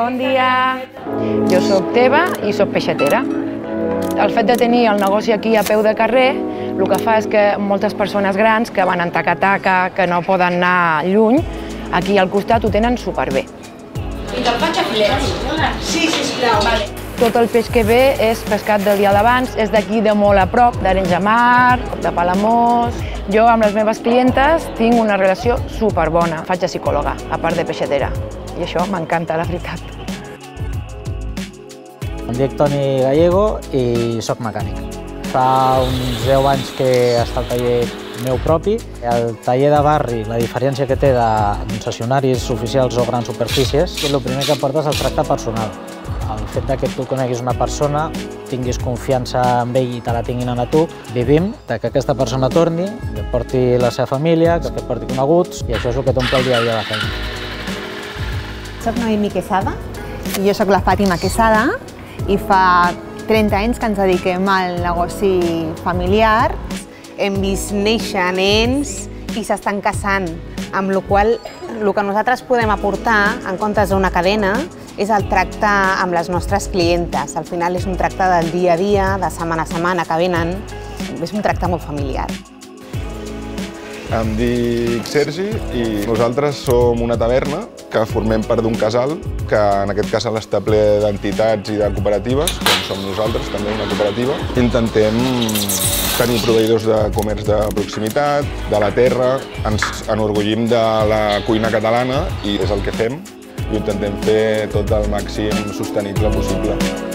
bon dia. Jo soc Teva i soc peixatera. El fet de tenir el negoci aquí a peu de carrer el que fa és que moltes persones grans que van en taca-taca, que no poden anar lluny, aquí al costat ho tenen superbé. I te'l faig a filets? Sí, sisplau. Vale. Tot el peix que ve és pescat del dia d'abans, és d'aquí de molt a prop, d'Arenys de Mar, de Palamós. Jo amb les meves clientes tinc una relació superbona. Faig de psicòloga, a part de peixatera, i això m'encanta, la veritat. Em dic Toni Gallego i soc mecànic. Fa uns 10 anys que està el taller meu propi. El taller de barri, la diferència que té de concessionaris oficials o grans superfícies, el primer que porta és el tracte personal. El fet que tu coneguis una persona, tinguis confiança en ell i te la tinguin a tu, vivim que aquesta persona torni, que porti la seva família, que porti coneguts, i això és el que t'omple el dia a dia de feina. Soc Noemi Quesada i jo soc la Fàtima Quesada i fa 30 anys que ens dediquem al negoci familiar. Hem vist néixer nens i s'estan casant, amb la qual cosa el que nosaltres podem aportar, en comptes d'una cadena, és el tracte amb les nostres clientes. Al final és un tracte del dia a dia, de setmana a setmana que venen. És un tracte molt familiar. Em dic Sergi i nosaltres som una taverna que formem part d'un casal, que en aquest casal està ple d'entitats i de cooperatives, com som nosaltres, també una cooperativa. Intentem tenir proveïdors de comerç de proximitat, de la terra, ens enorgullim de la cuina catalana i és el que fem i ho intentem fer tot el màxim sostenible possible.